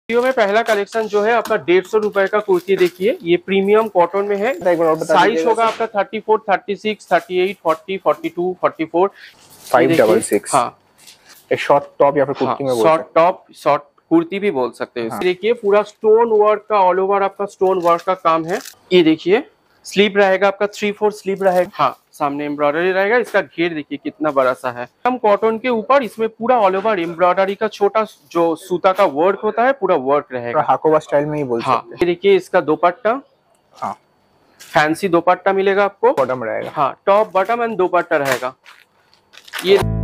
Video में पहला collection जो है आपका 150 रुपए का कुर्ती देखिए, ये प्रीमियम कॉटन में है। साइज होगा आपका 34, 36, 38, 40, 42, 44, 566। हाँ, एक शॉर्ट टॉप या फिर कुर्ती में शॉर्ट टॉप, शॉर्ट कुर्ती भी बोल सकते हैं। देखिए पूरा स्टोन वर्क का, ऑल ओवर आपका स्टोन वर्क का काम है। ये देखिए स्लीव रहेगा आपका 3/4 स्लीव रहेगा। हाँ, सामने एम्ब्रॉयडरी रहेगा। इसका घेर देखिए कितना बड़ा सा है। हम कॉटन के ऊपर इसमें पूरा ऑल ओवर एम्ब्रॉयडरी का छोटा जो सूता का वर्क होता है, पूरा वर्क रहेगा। हाकोबा स्टाइल में ही बोल सकते हैं। ये देखिए इसका दुपट्टा, हाँ, फैंसी दुपट्टा मिलेगा आपको। बॉटम रहेगा। हाँ, टॉप बॉटम एंड दुपट्टा रहेगा। ये